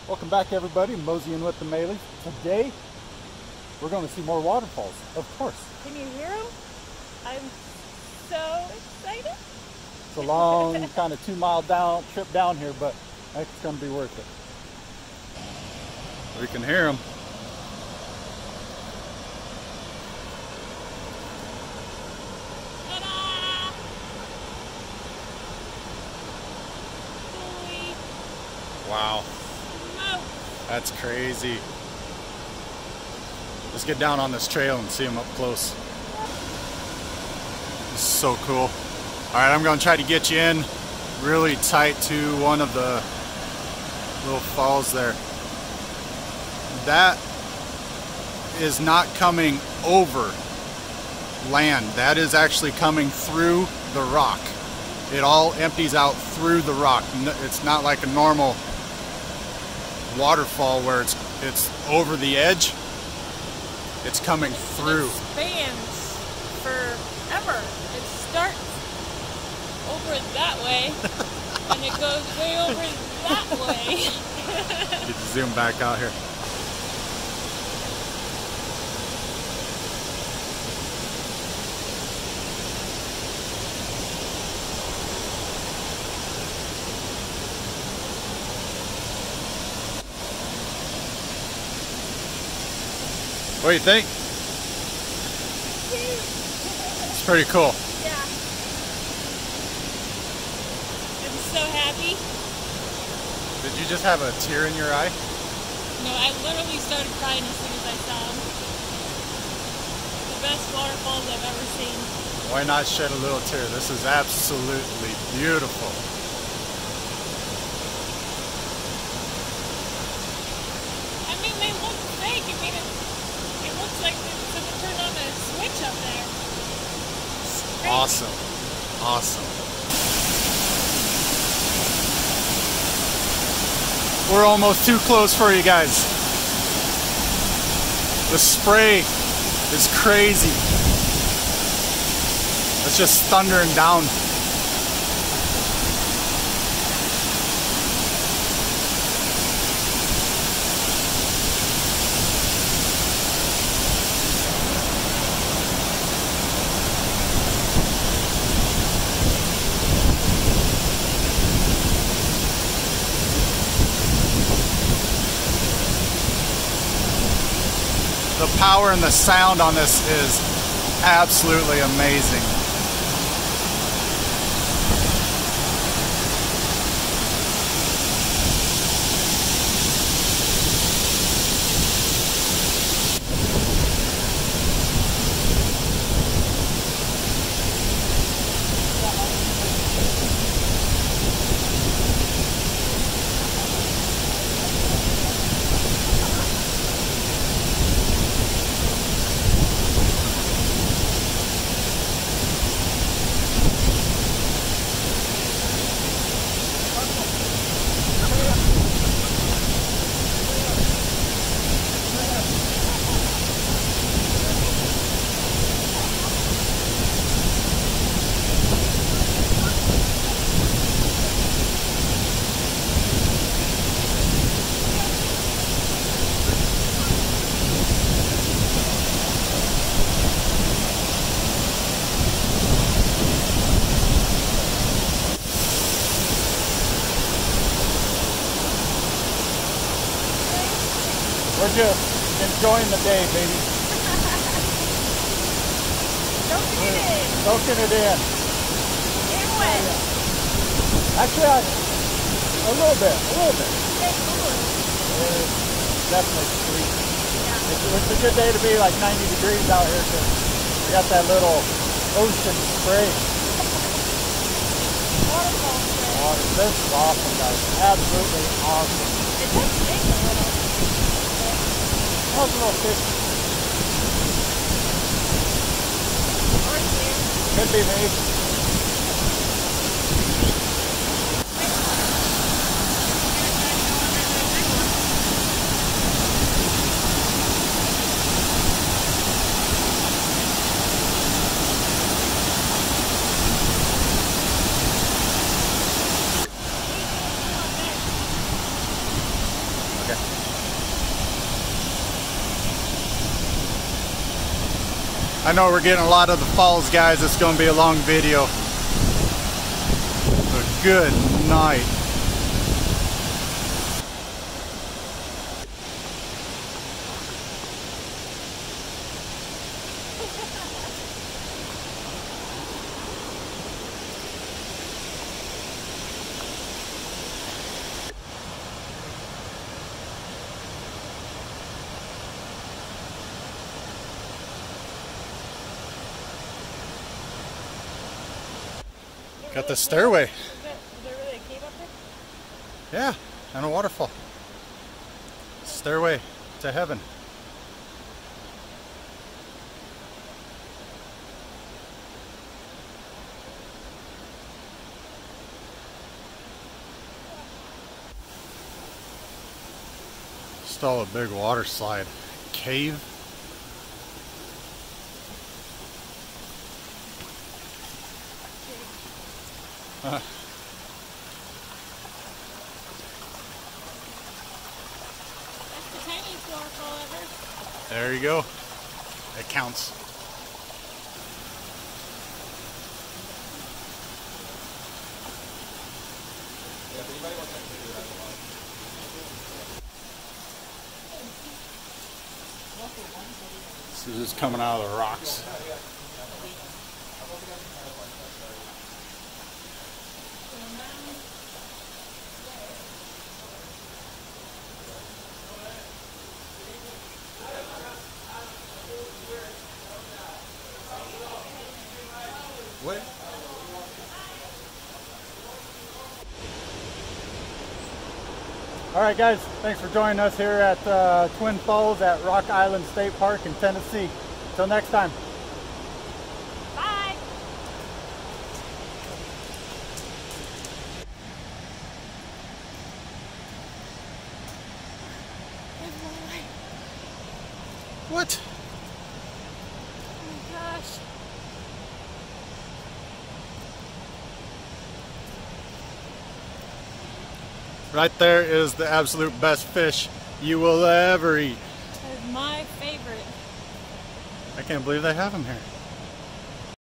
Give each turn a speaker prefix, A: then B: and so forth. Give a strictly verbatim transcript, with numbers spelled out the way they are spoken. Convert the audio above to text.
A: Welcome back, everybody. Moseying with the Mayleys. Today, we're going to see more waterfalls, of course.
B: Can you hear them? I'm so excited.
A: It's a long, kind of two mile down trip down here, but I think it's going to be worth it. We can hear them. Wow. That's crazy. Let's get down on this trail and see them up close. This is so cool. All right, I'm going to try to get you in really tight to one of the little falls there. That is not coming over land. That is actually coming through the rock. It all empties out through the rock. It's not like a normal waterfall where it's it's over the edge. It's coming through.
B: It spans forever. It starts over that way and it goes way over that way.
A: Get to zoom back out here. What do you think? It's pretty cool.
B: Yeah. I'm so happy.
A: Did you just have a tear in your eye?
B: No, I literally started crying as soon as I saw them. The best waterfalls I've ever seen.
A: Why not shed a little tear? This is absolutely beautiful.
B: I mean, they look fake. I mean, it, it looks like someone turned on a switch up there.
A: Awesome. Awesome. We're almost too close for you guys. The spray is crazy. It's just thundering down. The power and the sound on this is absolutely amazing. We're just enjoying the day, baby.
B: Soaking it in.
A: Soaking it in.
B: Get wet.
A: Actually, I, a little bit, a little bit. It's definitely sweet. Yeah. It's, it's a good day to be like ninety degrees out here because we got that little ocean spray.
B: Waterfall spray.
A: Water. This is awesome, guys. Absolutely awesome.
B: It does take a little.
A: That was a little fish. Could be me. I know we're getting a lot of the falls, guys. It's going to be a long video. But good night. Got the stairway.
B: Is there, is there really a cave up there?
A: Yeah, and a waterfall. Stairway to heaven. Still a big water slide. Cave. Uh.
B: That's the tiniest waterfall ever.
A: There you go. It counts. This is just coming out of the rocks. What? All right, guys, thanks for joining us here at uh, Twin Falls at Rock Island State Park in Tennessee. Until next time.
B: Bye.
A: What?
B: Oh my gosh.
A: Right there is the absolute best fish you will ever eat.
B: That is my favorite.
A: I can't believe they have them here.